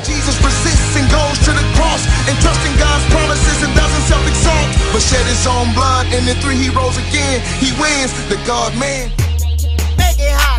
Jesus resists and goes to the cross and trusts in God's promises and doesn't self-exalt, but shed his own blood, and in 3 he rose again. He wins, the God man. Make it hot.